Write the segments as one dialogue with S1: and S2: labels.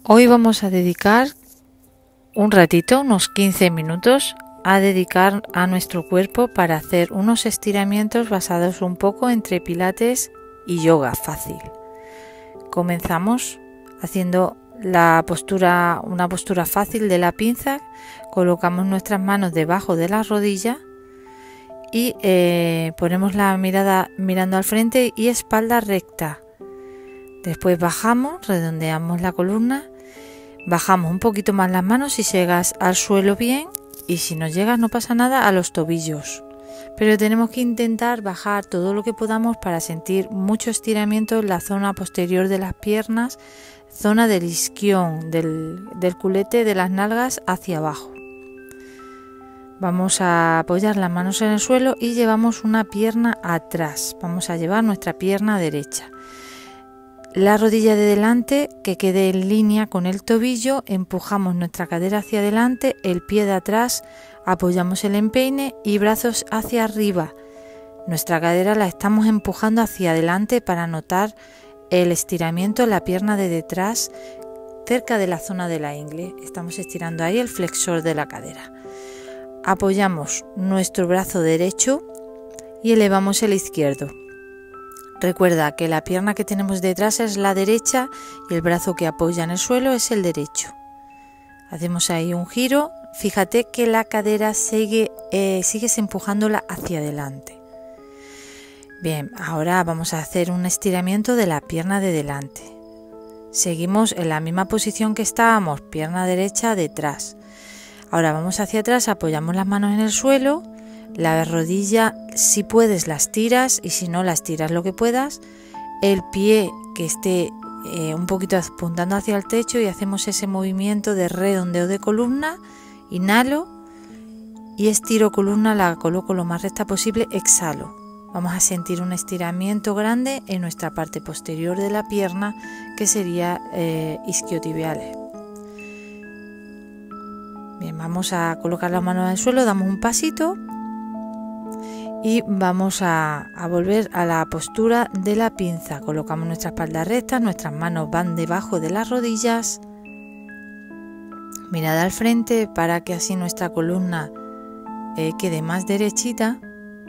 S1: Hoy vamos a dedicar un ratito, unos 15 minutos, a dedicar a nuestro cuerpo para hacer unos estiramientos basados un poco entre pilates y yoga fácil. Comenzamos haciendo una postura fácil de la pinza. Colocamos nuestras manos debajo de la rodilla y ponemos la mirada mirando al frente y espalda recta. Después bajamos, redondeamos la columna, bajamos un poquito más las manos si llegas al suelo bien, y si no llegas no pasa nada, a los tobillos. Pero tenemos que intentar bajar todo lo que podamos para sentir mucho estiramiento en la zona posterior de las piernas, zona del isquión, del culete de las nalgas hacia abajo. Vamos a apoyar las manos en el suelo y llevamos una pierna atrás. Vamos a llevar nuestra pierna derecha. La rodilla de delante que quede en línea con el tobillo, empujamos nuestra cadera hacia adelante, el pie de atrás, apoyamos el empeine y brazos hacia arriba. Nuestra cadera la estamos empujando hacia adelante para notar el estiramiento en la pierna de detrás, cerca de la zona de la ingle. Estamos estirando ahí el flexor de la cadera. Apoyamos nuestro brazo derecho y elevamos el izquierdo. Recuerda que la pierna que tenemos detrás es la derecha y el brazo que apoya en el suelo es el derecho. Hacemos ahí un giro. Fíjate que la cadera sigues empujándola hacia adelante. Bien, ahora vamos a hacer un estiramiento de la pierna de delante. Seguimos en la misma posición que estábamos, pierna derecha detrás. Ahora vamos hacia atrás, apoyamos las manos en el suelo. La rodilla, si puedes, las tiras, y si no, las tiras lo que puedas. El pie que esté un poquito apuntando hacia el techo, y hacemos ese movimiento de redondeo de columna. Inhalo y estiro columna, la coloco lo más recta posible, exhalo. Vamos a sentir un estiramiento grande en nuestra parte posterior de la pierna, que sería isquiotibiales. Bien, vamos a colocar las manos en el suelo, damos un pasito. Y vamos a volver a la postura de la pinza. Colocamos nuestra espalda recta, nuestras manos van debajo de las rodillas. Mirada al frente para que así nuestra columna quede más derechita.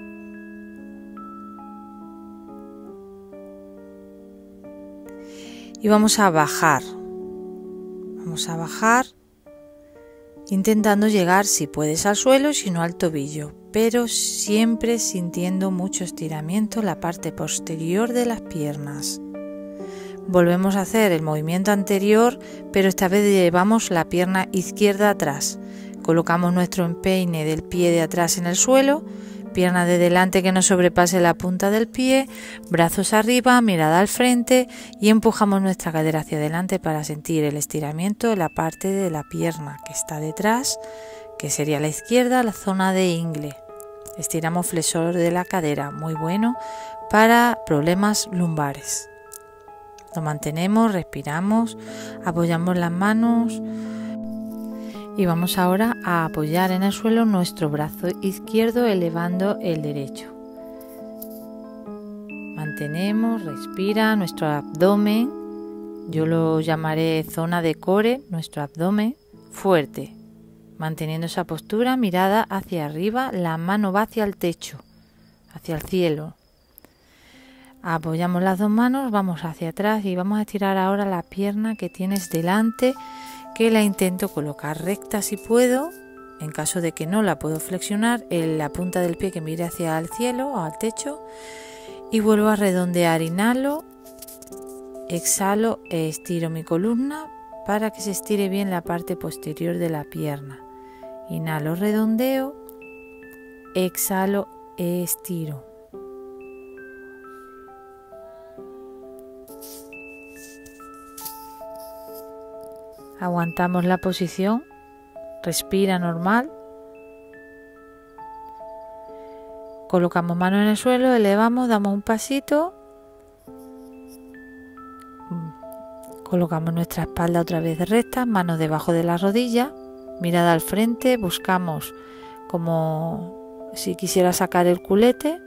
S1: Y vamos a bajar. Vamos a bajar intentando llegar, si puedes, al suelo, si no al tobillo, pero siempre sintiendo mucho estiramiento en la parte posterior de las piernas. Volvemos a hacer el movimiento anterior, pero esta vez llevamos la pierna izquierda atrás. Colocamos nuestro empeine del pie de atrás en el suelo, pierna de delante que no sobrepase la punta del pie, brazos arriba, mirada al frente, y empujamos nuestra cadera hacia adelante para sentir el estiramiento de la parte de la pierna que está detrás, que sería la izquierda, la zona de ingle. Estiramos flexor de la cadera, muy bueno para problemas lumbares. Lo mantenemos, respiramos, apoyamos las manos. Y vamos ahora a apoyar en el suelo nuestro brazo izquierdo elevando el derecho. Mantenemos, respira, nuestro abdomen, yo lo llamaré zona de core, nuestro abdomen fuerte. Manteniendo esa postura, mirada hacia arriba, la mano va hacia el techo, hacia el cielo. Apoyamos las dos manos, vamos hacia atrás y vamos a estirar ahora la pierna que tienes delante, que la intento colocar recta si puedo. En caso de que no la puedo flexionar, en la punta del pie que mire hacia el cielo o al techo, y vuelvo a redondear. Inhalo, exhalo, estiro mi columna para que se estire bien la parte posterior de la pierna. Inhalo, redondeo, exhalo, estiro. Aguantamos la posición, respira normal. Colocamos manos en el suelo, elevamos, damos un pasito. Colocamos nuestra espalda otra vez recta, manos debajo de la rodilla, mirada al frente, buscamos como si quisiera sacar el culete.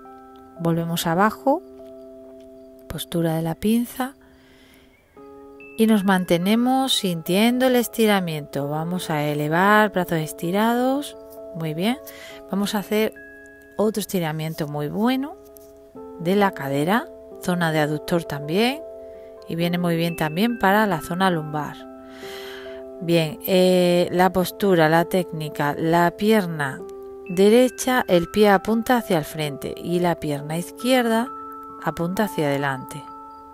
S1: Volvemos abajo, postura de la pinza. y nos mantenemos sintiendo el estiramiento. Vamos a elevar brazos estirados, muy bien. Vamos a hacer otro estiramiento muy bueno de la cadera, zona de aductor también, y viene muy bien también para la zona lumbar. Bien, la postura, la técnica, la pierna derecha, el pie apunta hacia el frente y la pierna izquierda apunta hacia adelante.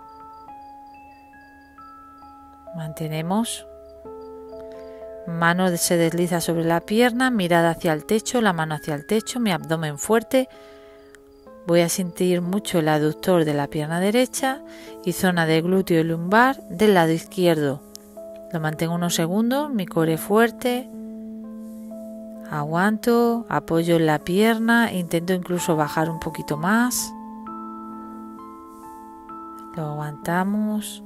S1: Mantenemos, mano se desliza sobre la pierna, mirada hacia el techo, la mano hacia el techo, mi abdomen fuerte. Voy a sentir mucho el aductor de la pierna derecha y zona de glúteo y lumbar del lado izquierdo. Lo mantengo unos segundos, mi core fuerte, aguanto, apoyo en la pierna, intento incluso bajar un poquito más. Lo aguantamos.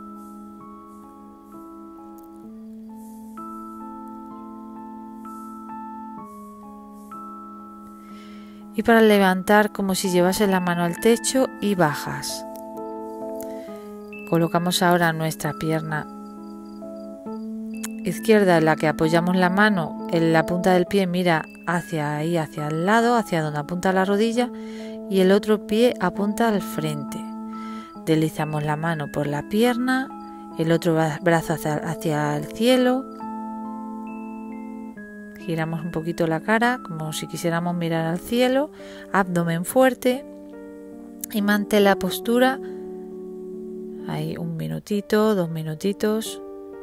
S1: Y para levantar, como si llevases la mano al techo y bajas. Colocamos ahora nuestra pierna izquierda en la que apoyamos la mano, en la punta del pie mira hacia ahí, hacia el lado, hacia donde apunta la rodilla, y el otro pie apunta al frente. Deslizamos la mano por la pierna, el otro brazo hacia el cielo. Giramos un poquito la cara, como si quisiéramos mirar al cielo, abdomen fuerte y mantén la postura. Ahí 1 minutito, 2 minutitos.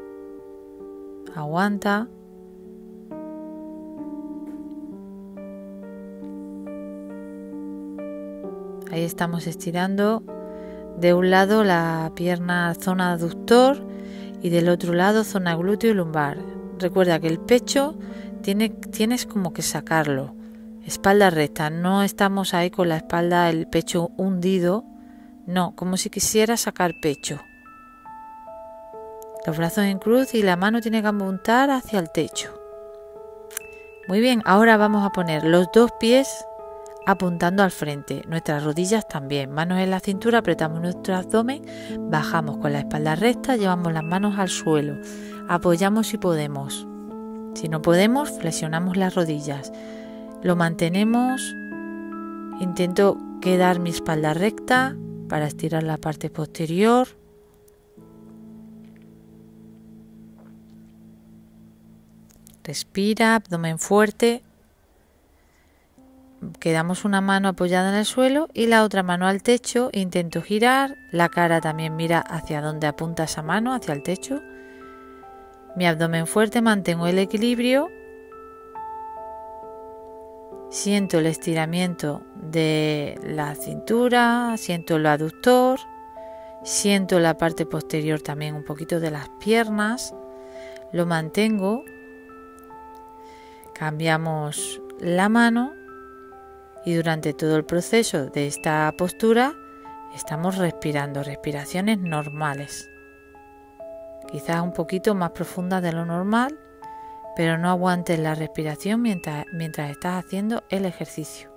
S1: Aguanta. Ahí estamos estirando de un lado la pierna, zona aductor, y del otro lado zona glúteo y lumbar. Recuerda que el pecho tienes como que sacarlo, espalda recta, no estamos ahí con la espalda, el pecho hundido, no, como si quisiera sacar pecho. Los brazos en cruz y la mano tiene que apuntar hacia el techo. Muy bien, ahora vamos a poner los 2 pies apuntando al frente, nuestras rodillas también, manos en la cintura, apretamos nuestro abdomen, bajamos con la espalda recta, llevamos las manos al suelo, apoyamos si podemos. Si no podemos, flexionamos las rodillas. Lo mantenemos. Intento quedar mi espalda recta para estirar la parte posterior. Respira, abdomen fuerte. Quedamos una mano apoyada en el suelo y la otra mano al techo. Intento girar. La cara también mira hacia donde apunta esa mano, hacia el techo. Mi abdomen fuerte, mantengo el equilibrio. Siento el estiramiento de la cintura, siento el aductor, siento la parte posterior también un poquito de las piernas. Lo mantengo. Cambiamos la mano y durante todo el proceso de esta postura estamos respirando, respiraciones normales. Quizás un poquito más profundas de lo normal, pero no aguantes la respiración mientras estás haciendo el ejercicio.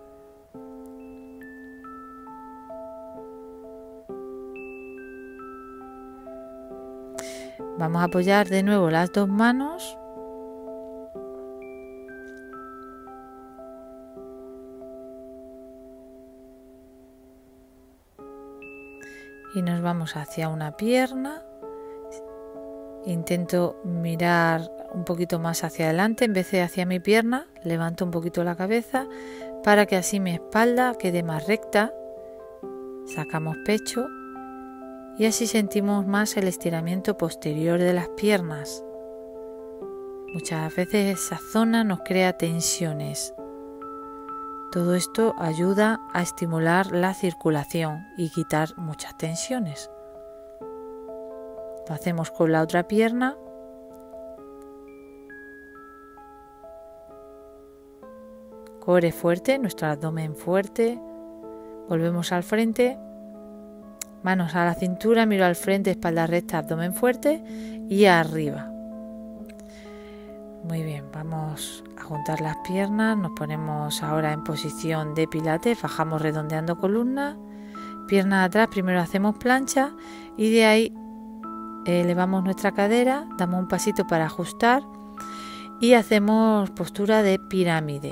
S1: Vamos a apoyar de nuevo las 2 manos. Y nos vamos hacia una pierna. Intento mirar un poquito más hacia adelante en vez de hacia mi pierna. Levanto un poquito la cabeza para que así mi espalda quede más recta. Sacamos pecho y así sentimos más el estiramiento posterior de las piernas. Muchas veces esa zona nos crea tensiones. Todo esto ayuda a estimular la circulación y quitar muchas tensiones. Lo hacemos con la otra pierna. Core fuerte, nuestro abdomen fuerte. Volvemos al frente. Manos a la cintura, miro al frente, espalda recta, abdomen fuerte y arriba. Muy bien, vamos a juntar las piernas. Nos ponemos ahora en posición de pilates. Bajamos redondeando columna. Piernas atrás, primero hacemos plancha y de ahí elevamos nuestra cadera, damos un pasito para ajustar y hacemos postura de pirámide,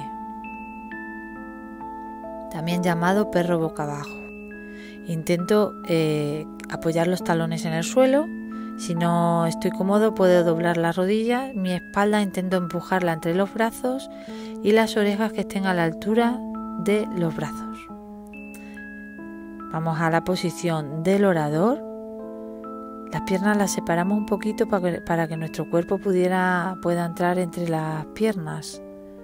S1: también llamado perro boca abajo. Intento apoyar los talones en el suelo. Si no estoy cómodo, puedo doblar las rodillas. Mi espalda intento empujarla entre los brazos y las orejas que estén a la altura de los brazos. Vamos a la posición del orador. Las piernas las separamos un poquito para que nuestro cuerpo pueda entrar entre las piernas.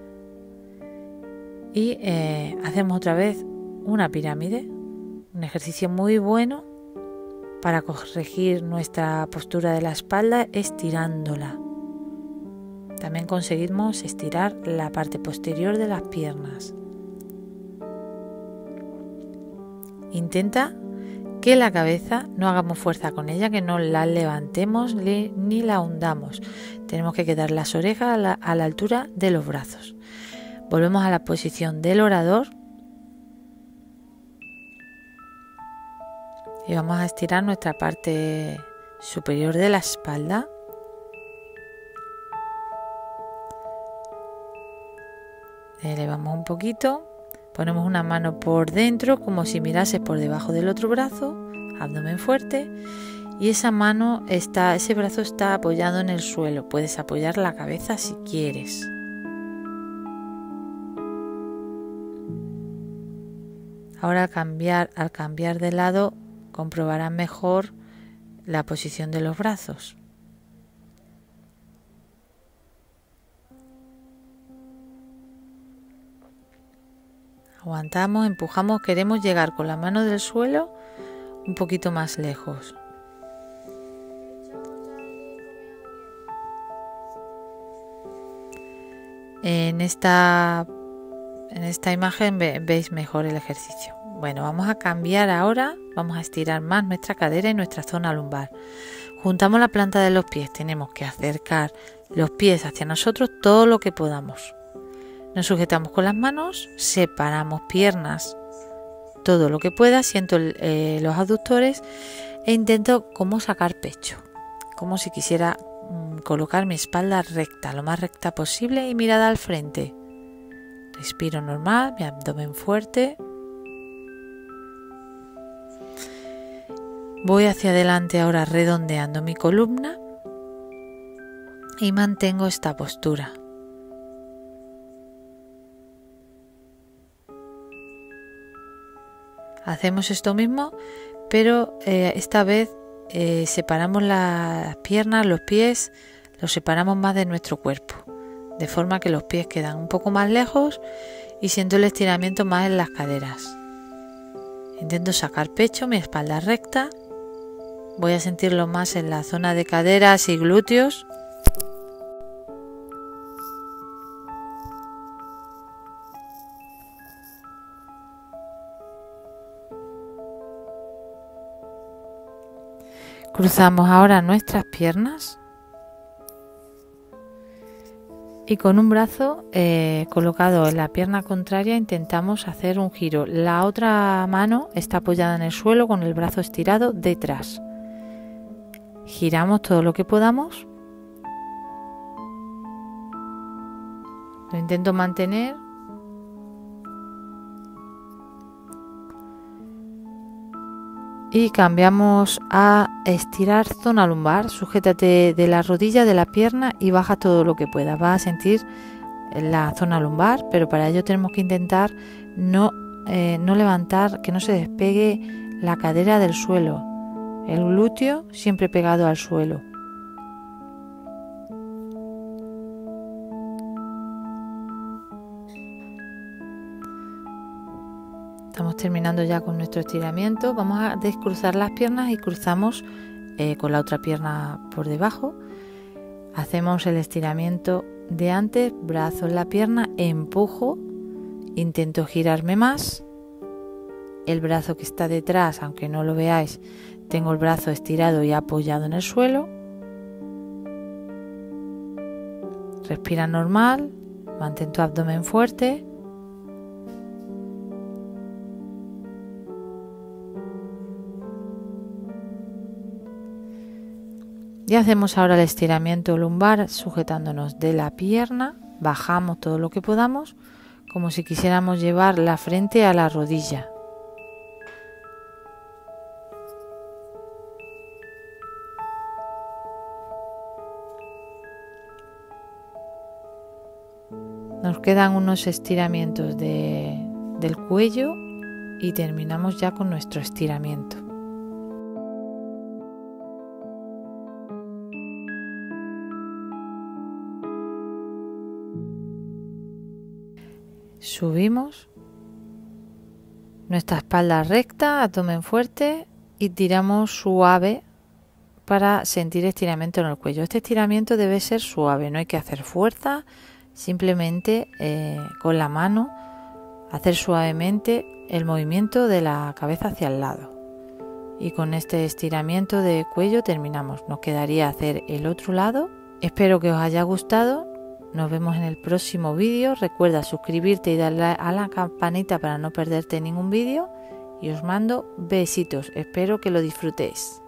S1: Y hacemos otra vez una pirámide, un ejercicio muy bueno para corregir nuestra postura de la espalda estirándola. También conseguimos estirar la parte posterior de las piernas. Intenta que la cabeza no hagamos fuerza con ella, que no la levantemos ni la hundamos. Tenemos que quedar las orejas a la altura de los brazos. Volvemos a la posición del orador y vamos a estirar nuestra parte superior de la espalda. Elevamos un poquito, ponemos una mano por dentro como si mirases por debajo del otro brazo, abdomen fuerte, y ese brazo está apoyado en el suelo. Puedes apoyar la cabeza si quieres. Ahora al cambiar de lado comprobarás mejor la posición de los brazos. Aguantamos, empujamos, queremos llegar con la mano del suelo un poquito más lejos. En esta imagen veis mejor el ejercicio. Bueno, vamos a cambiar ahora, vamos a estirar más nuestra cadera y nuestra zona lumbar. Juntamos la planta de los pies, tenemos que acercar los pies hacia nosotros todo lo que podamos. Nos sujetamos con las manos, separamos piernas todo lo que pueda, siento los aductores e intento como sacar pecho, como si quisiera colocar mi espalda recta, lo más recta posible y mirada al frente. Respiro normal, mi abdomen fuerte. Voy hacia adelante ahora redondeando mi columna y mantengo esta postura. Hacemos esto mismo, pero esta vez separamos las piernas, los pies, los separamos más de nuestro cuerpo, de forma que los pies quedan un poco más lejos y siento el estiramiento más en las caderas. Intento sacar pecho, mi espalda recta. Voy a sentirlo más en la zona de caderas y glúteos. Cruzamos ahora nuestras piernas y con un brazo colocado en la pierna contraria intentamos hacer un giro. La otra mano está apoyada en el suelo con el brazo estirado detrás. Giramos todo lo que podamos. Lo intento mantener. Y cambiamos a estirar zona lumbar. Sujétate de la rodilla de la pierna y baja todo lo que puedas. Vas a sentir la zona lumbar, pero para ello tenemos que intentar no levantar, que no se despegue la cadera del suelo. El glúteo siempre pegado al suelo. Estamos terminando ya con nuestro estiramiento. Vamos a descruzar las piernas y cruzamos con la otra pierna por debajo. Hacemos el estiramiento de antes, brazo en la pierna, empujo, intento girarme más. El brazo que está detrás, aunque no lo veáis, tengo el brazo estirado y apoyado en el suelo. Respira normal, mantén tu abdomen fuerte. Y hacemos ahora el estiramiento lumbar sujetándonos de la pierna, bajamos todo lo que podamos, como si quisiéramos llevar la frente a la rodilla. Nos quedan unos estiramientos del cuello y terminamos ya con nuestro estiramiento. Subimos nuestra espalda recta, abdomen fuerte y tiramos suave para sentir estiramiento en el cuello. Este estiramiento debe ser suave, no hay que hacer fuerza, simplemente con la mano hacer suavemente el movimiento de la cabeza hacia el lado. Y con este estiramiento de cuello terminamos. Nos quedaría hacer el otro lado. Espero que os haya gustado. Nos vemos en el próximo vídeo. Recuerda suscribirte y darle a la campanita para no perderte ningún vídeo. Y os mando besitos. Espero que lo disfrutéis.